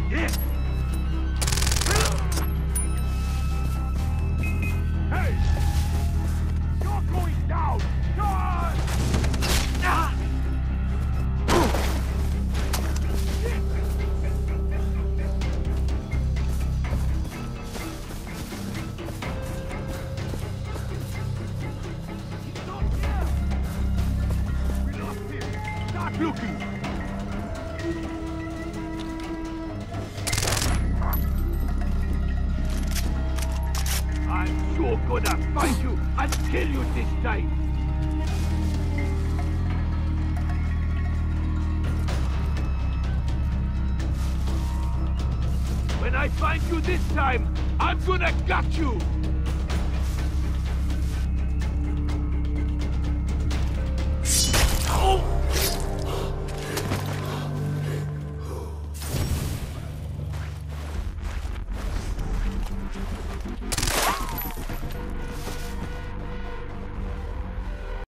Hey! You're going down! God! He's not here! We lost him! Start looking! I'm sure gonna find you and kill you this time! When I find you this time, I'm gonna gut you!